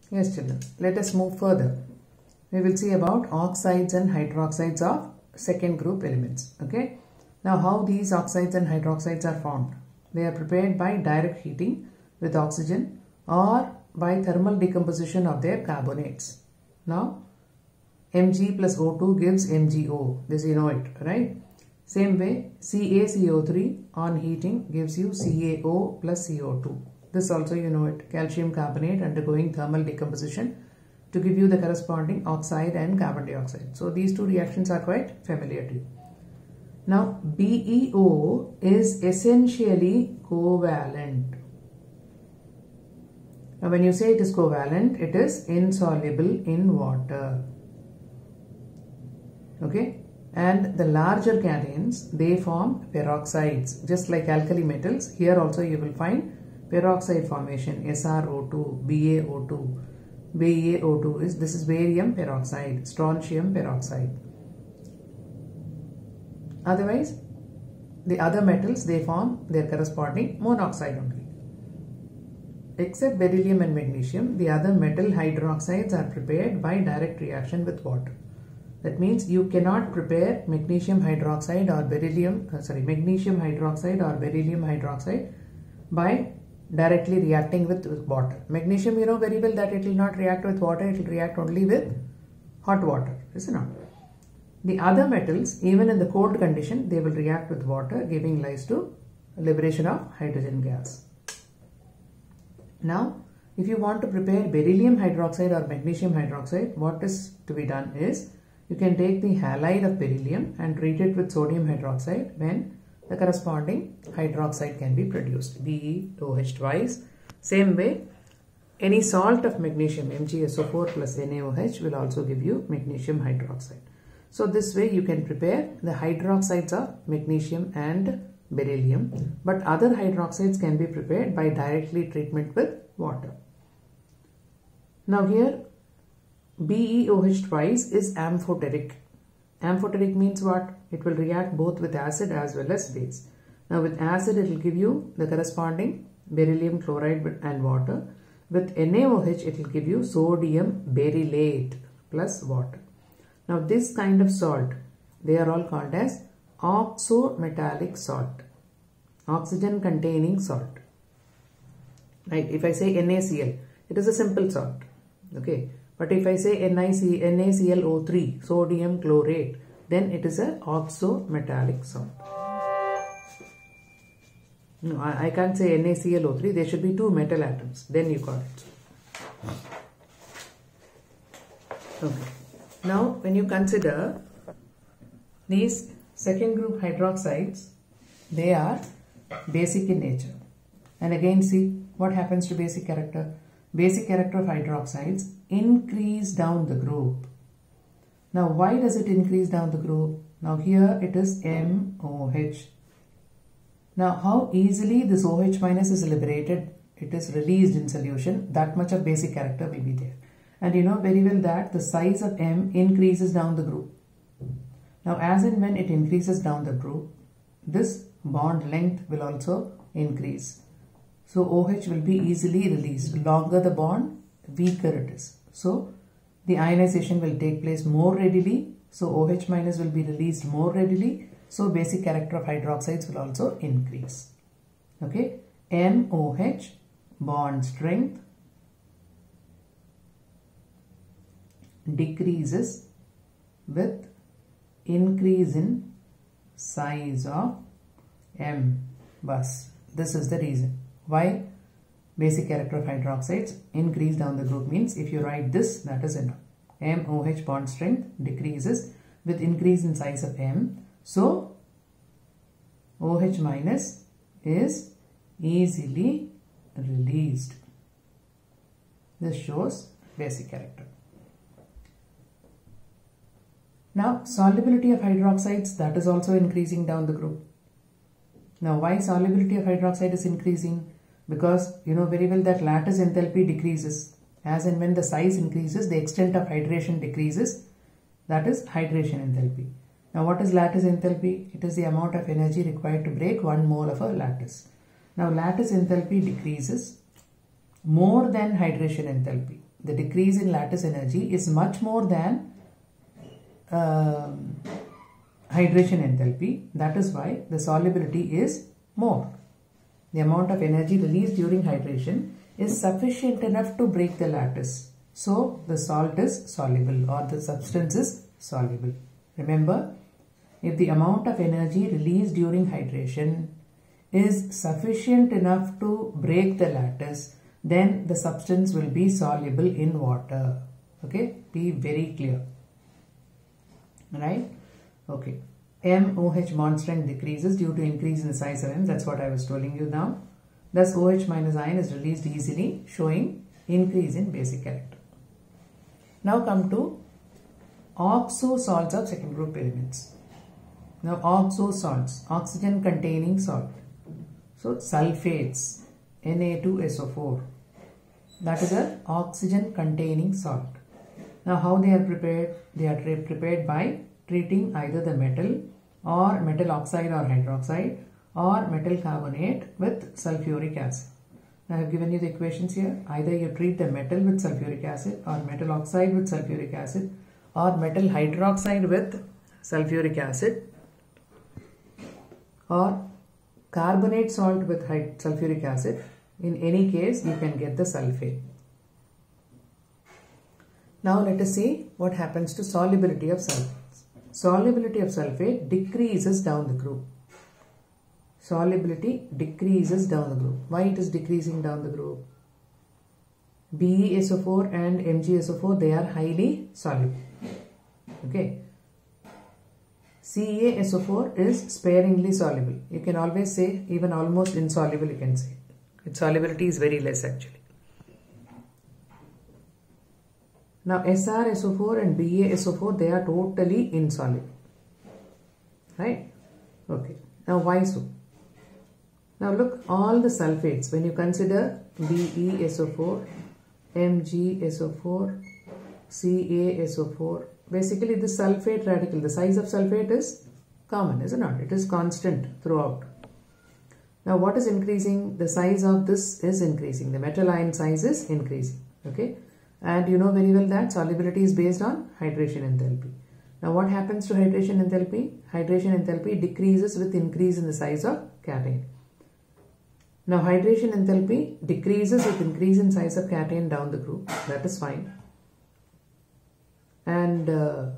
Yes, children. Let us move further. We will see about oxides and hydroxides of second group elements. Okay. Now, how these oxides and hydroxides are formed? They are prepared by direct heating with oxygen or by thermal decomposition of their carbonates. Now, Mg plus O2 gives MgO. This you know it, right? Same way, CaCO3 on heating gives you CaO plus CO2. This also you know it. Calcium carbonate undergoing thermal decomposition to give you the corresponding oxide and carbon dioxide. So these two reactions are quite familiar to you. Now, BeO is essentially covalent. Now, when you say it is covalent, it is insoluble in water. Okay. And the larger cations, they form peroxides. Just like alkali metals, here also you will find peroxide formation, SrO2, BaO2. BaO2 is, this is barium peroxide, strontium peroxide. Otherwise, the other metals, they form their corresponding monoxide only. Except beryllium and magnesium, the other metal hydroxides are prepared by direct reaction with water. That means you cannot prepare magnesium hydroxide or magnesium hydroxide or beryllium hydroxide by directly reacting with water. Magnesium, you know very well that it will not react with water, it will react only with hot water, is it not? The other metals, even in the cold condition, they will react with water, giving rise to liberation of hydrogen gas. Now, if you want to prepare beryllium hydroxide or magnesium hydroxide, what is to be done is, you can take the halide of beryllium and treat it with sodium hydroxide when the corresponding hydroxide can be produced, BeOH twice. Same way, any salt of magnesium, MgSO4 plus NaOH, will also give you magnesium hydroxide. So this way you can prepare the hydroxides of magnesium and beryllium, but other hydroxides can be prepared by directly treatment with water. Now here, BeOH twice is amphoteric. Amphoteric means what? It will react both with acid as well as base. Now with acid it will give you the corresponding beryllium chloride and water. With NaOH it will give you sodium berylate plus water. Now this kind of salt, they are all called as oxometallic salt. Oxygen containing salt. Right? If I say NaCl, it is a simple salt. Okay. But if I say NaClO3, sodium chlorate, then it is a oxometallic salt. No, I can't say NaClO3. There should be two metal atoms. Then you got it. Okay. Now, when you consider these second group hydroxides, they are basic in nature. And again, see what happens to basic character. Basic character of hydroxides increase down the group. Now, why does it increase down the group? Now, here it is MOH. Now, how easily this OH minus is liberated, it is released in solution, that much of basic character will be there. And you know very well that the size of M increases down the group. Now, as and when it increases down the group, this bond length will also increase. So, OH will be easily released. Longer the bond, weaker it is. So, the ionization will take place more readily. So, OH minus will be released more readily. So, basic character of hydroxides will also increase. Okay. MOH, bond strength, decreases with increase in size of M bus. This is the reason why basic character of hydroxides increase down the group means if you write this, that is enough. MOH bond strength decreases with increase in size of M. So, OH minus is easily released. This shows basic character. Now, solubility of hydroxides, that is also increasing down the group. Now, why solubility of hydroxide is increasing? Because you know very well that lattice enthalpy decreases. As and when the size increases, the extent of hydration decreases. That is hydration enthalpy. Now, what is lattice enthalpy? It is the amount of energy required to break 1 mole of a lattice. Now, lattice enthalpy decreases more than hydration enthalpy. the decrease in lattice energy is much more than hydration enthalpy. That is why the solubility is more. The amount of energy released during hydration is sufficient enough to break the lattice. So the salt is soluble, or the substance is soluble. Remember, if the amount of energy released during hydration is sufficient enough to break the lattice, then the substance will be soluble in water. Okay, be very clear. Right? Okay. MOH bond strength decreases due to increase in the size of M. That's what I was telling you now. Thus, OH minus ion is released easily, showing increase in basic character. Now come to oxo salts of second group elements. Now, oxo salts, oxygen containing salt. So, sulfates, Na2SO4. That is an oxygen containing salt. Now, how they are prepared? They are prepared by treating either the metal or metal oxide or hydroxide or metal carbonate with sulfuric acid. I have given you the equations here. Either you treat the metal with sulfuric acid, or metal oxide with sulfuric acid, or metal hydroxide with sulfuric acid, or carbonate salt with sulfuric acid. In any case, you can get the sulfate. Now let us see what happens to solubility of sulfates. Solubility of sulfate decreases down the group. Solubility decreases down the group. Why it is decreasing down the group? BeSO4 and MgSO4, they are highly soluble. Okay. CaSO4 is sparingly soluble. You can always say even almost insoluble, you can say. Its solubility is very less actually. Now SrSO4 and BaSO4, they are totally insoluble. Right? Okay. Now why so? Now look, all the sulfates, when you consider BeSO4, MgSO4, CaSO4, basically the sulfate radical, the size of sulfate is common, is it not? It is constant throughout. Now what is increasing? The size of this is increasing. The metal ion size is increasing. Okay. And you know very well that solubility is based on hydration enthalpy. Now what happens to hydration enthalpy? Hydration enthalpy decreases with increase in the size of cation. Now hydration enthalpy decreases with increase in size of cation down the group. That is fine. And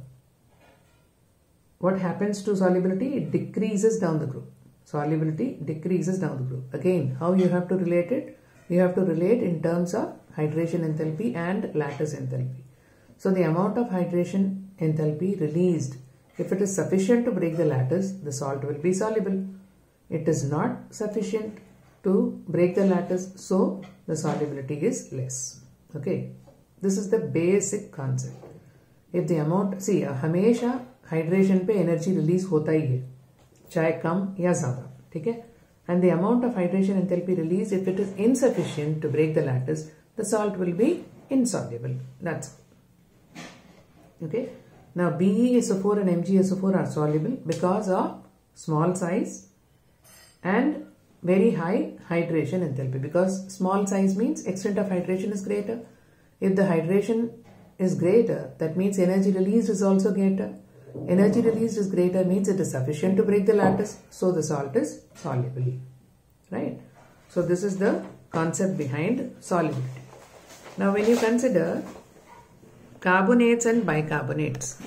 what happens to solubility? It decreases down the group. Solubility decreases down the group. Again, how you have to relate it? You have to relate in terms of hydration enthalpy and lattice enthalpy. So the amount of hydration enthalpy released, if it is sufficient to break the lattice, the salt will be soluble. It is not sufficient to break the lattice, so the solubility is less. Okay, this is the basic concept. If the amount, see, हमेशा hydration पे energy release होता ही है, चाहे कम या ज़्यादा, ठीक है? And the amount of hydration enthalpy released, if it is insufficient to break the lattice, the salt will be insoluble. That's all. Okay. Now BeSO4 and MgSO4 are soluble because of small size and very high hydration enthalpy, because small size means extent of hydration is greater. If the hydration is greater, that means energy released is also greater. Energy released is greater means it is sufficient to break the lattice, so the salt is soluble. Right? So this is the concept behind solubility. Now when you consider carbonates and bicarbonates,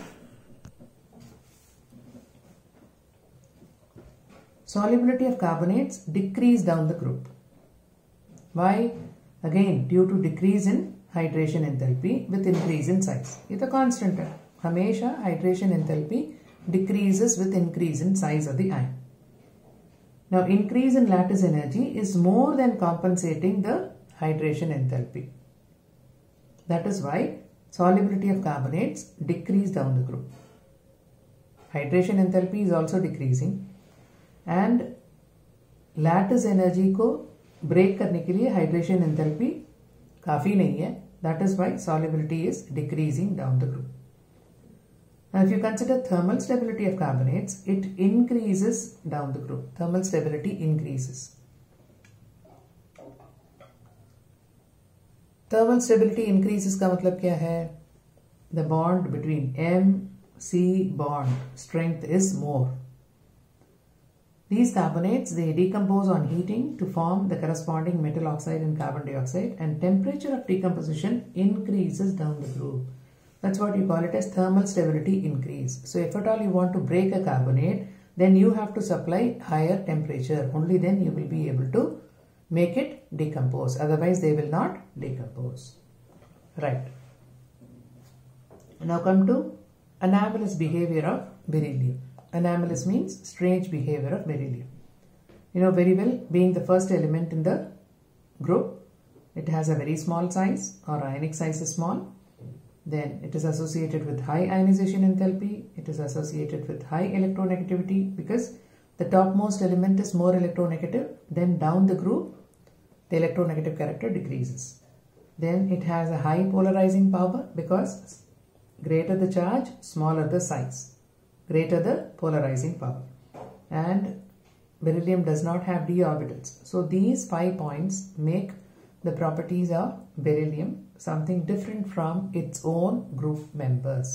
solubility of carbonates decrease down the group. Why? Again, due to decrease in hydration enthalpy with increase in size. It's a constant term. हमेशा hydration enthalpy decreases with increase in size of the ion. Now increase in lattice energy is more than compensating the hydration enthalpy. That is why solubility of carbonates decrease down the group. Hydration enthalpy is also decreasing and lattice energy को break करने के लिए hydration enthalpy काफी नहीं है. That is why solubility is decreasing down the group. Now if you consider thermal stability of carbonates, it increases down the group. Thermal stability increases. Thermal stability increases का मतलब क्या है? The bond between MC bond strength is more. These carbonates, they decompose on heating to form the corresponding metal oxide and carbon dioxide, and temperature of decomposition increases down the groove. That's what you call it as thermal stability increase. So if at all you want to break a carbonate, then you have to supply higher temperature. Only then you will be able to make it decompose. Otherwise they will not decompose. Right. Now come to anomalous behavior of beryllium. Anomalous means strange behavior of beryllium. You know very well, being the first element in the group, it has a very small size, or ionic size is small. Then it is associated with high ionization enthalpy. It is associated with high electronegativity because the topmost element is more electronegative. Then down the group, the electronegative character decreases. Then it has a high polarizing power because greater the charge, smaller the size, greater the polarizing power. And beryllium does not have d orbitals. So these 5 points make the properties of beryllium something different from its own group members.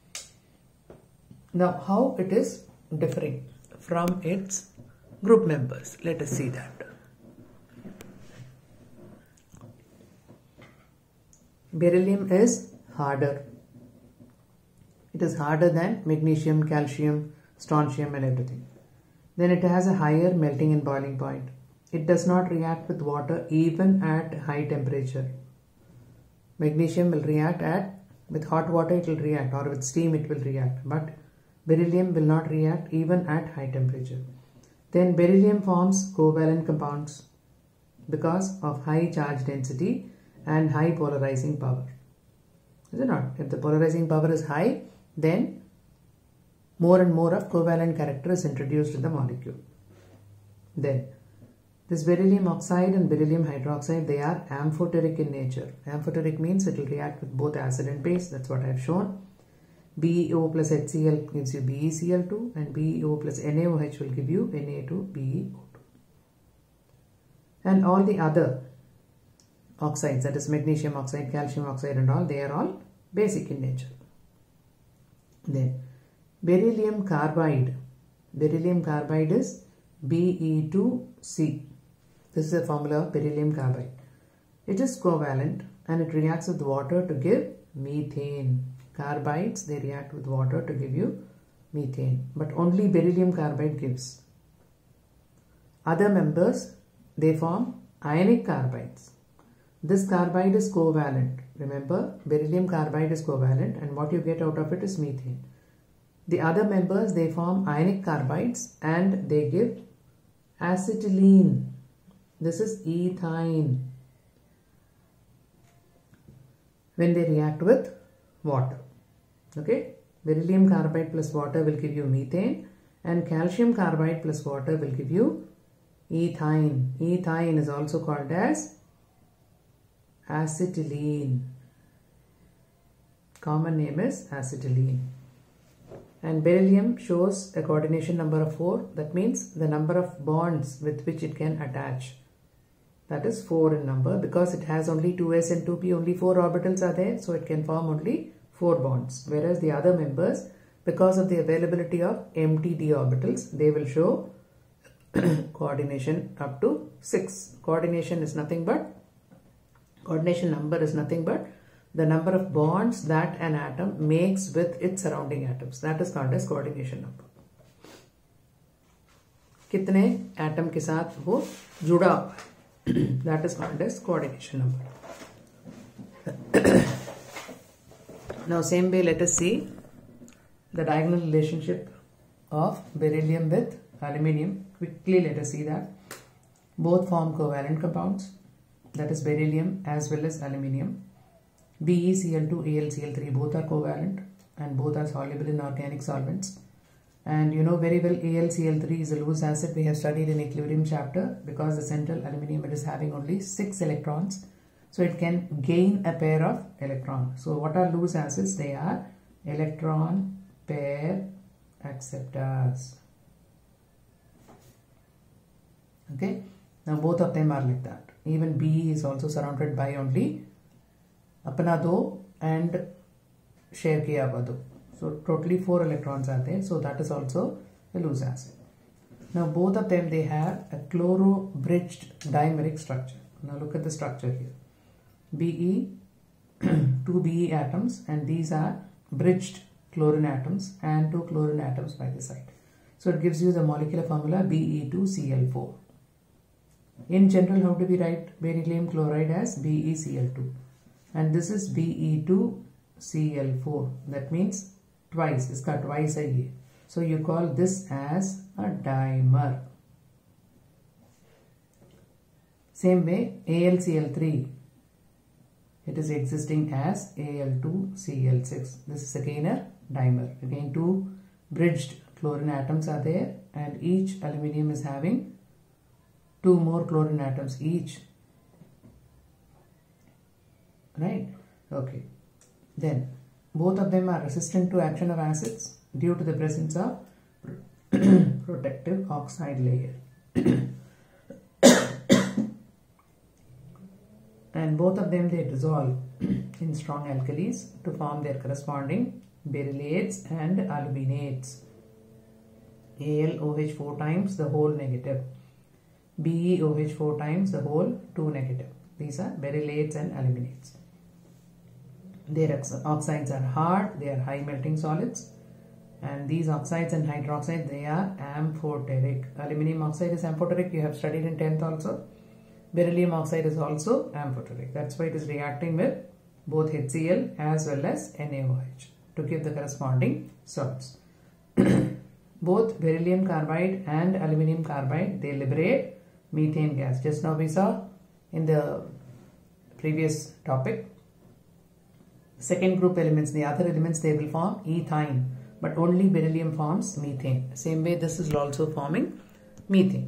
Now how it is differing from its group members? Let us see that. Beryllium is harder. It is harder than magnesium, calcium, strontium and everything. Then it has a higher melting and boiling point. It does not react with water even at high temperature. Magnesium will react with hot water it will react, or with steam it will react, but beryllium will not react even at high temperature. Then beryllium forms covalent compounds because of high charge density and high polarizing power. Is it not? If the polarizing power is high, then more and more of covalent character is introduced in the molecule. Then this beryllium oxide and beryllium hydroxide, they are amphoteric in nature. Amphoteric means it will react with both acid and base. That's what I have shown. BeO plus HCl gives you BeCl2, and BeO plus NaOH will give you Na2BeO2. And all the other oxides, that is magnesium oxide, calcium oxide and all, they are all basic in nature. Then beryllium carbide. Beryllium carbide is Be2C. This is the formula of beryllium carbide. It is covalent and it reacts with water to give methane. Carbides, they react with water to give you methane. But only beryllium carbide gives. Other members, they form ionic carbides. This carbide is covalent. Remember, beryllium carbide is covalent and what you get out of it is methane. The other members, they form ionic carbides and they give acetylene. This is ethyne when they react with water. Okay, beryllium carbide plus water will give you methane, and calcium carbide plus water will give you ethyne. Ethyne is also called as acetylene. Common name is acetylene. And beryllium shows a coordination number of 4. That means the number of bonds with which it can attach. That is 4 in number. Because it has only 2s and 2p, only 4 orbitals are there. So it can form only 4 bonds. Whereas the other members, because of the availability of empty d orbitals, they will show coordination up to 6. Coordination number is nothing but the number of bonds that an atom makes with its surrounding atoms. That is called as coordination number. कितने atom के साथ वो जुड़ा हुआ है, that is called as coordination number. Now same way, let us see the diagonal relationship of beryllium with aluminium. Quickly let us see that. Both form covalent compounds, that is beryllium as well as aluminium. BeCl2, AlCl3, both are covalent and both are soluble in organic solvents. And you know very well AlCl3 is a loose acid. We have studied in equilibrium chapter because the central aluminium, it is having only 6 electrons. So it can gain a pair of electrons. So what are loose acids? They are electron pair acceptors. Okay. Now both of them are like that. Even Be is also surrounded by only अपना 2 and share किया हुआ 2. So totally 4 electrons आते हैं. So that is also a loose acid. Now both of them, they have a chloro-bridged dimeric structure. Now look at the structure here. Be 2 Be atoms, and these are bridged chlorine atoms and 2 chlorine atoms by the side. So it gives you the molecular formula Be2Cl4. In general, how do we write beryllium chloride as BeCl2? And this is Be2Cl4. That means twice. इसका twice है ये. So you call this as a dimer. Same way, AlCl3. It is existing as Al2Cl6. This is again a dimer. Again 2 bridged chlorine atoms are there, and each aluminium is having 2 more chlorine atoms each. Right? Okay. Then both of them are resistant to action of acids due to the presence of protective oxide layer. And both of them, they dissolve in strong alkalis to form their corresponding berylates and aluminates. AlOH4 times the whole negative. BeOH4 times the whole 2 negative. These are berylates and aluminates. Their oxides are hard, they are high melting solids, and these oxides and hydroxide, they are amphoteric. Aluminum oxide is amphoteric, you have studied in 10th also. Beryllium oxide is also amphoteric. That's why it is reacting with both HCl as well as NaOH to give the corresponding salts. Both beryllium carbide and aluminum carbide, they liberate methane gas. Just now we saw in the previous topic. Second group elements, the other elements, they will form ethine, but only beryllium forms methane. Same way this is also forming methane.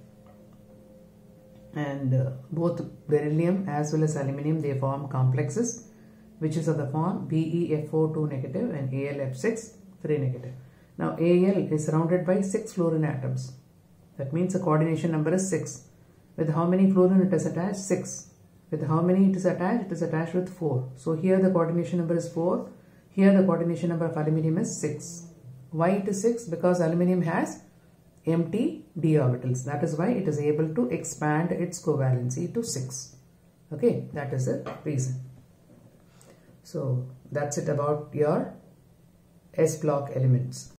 And both beryllium as well as aluminum, they form complexes which is of the form BeF4 2 negative and AlF6 3 negative. Now Al is surrounded by 6 fluorine atoms. That means the coordination number is 6. With how many fluorine it is attached? 6. With how many it is attached? It is attached with 4. So here the coordination number is 4. Here the coordination number of aluminum is 6. Why it is 6? Because aluminum has empty d orbitals. That is why it is able to expand its covalency to 6. Okay, that is the reason. So that's it about your S block elements.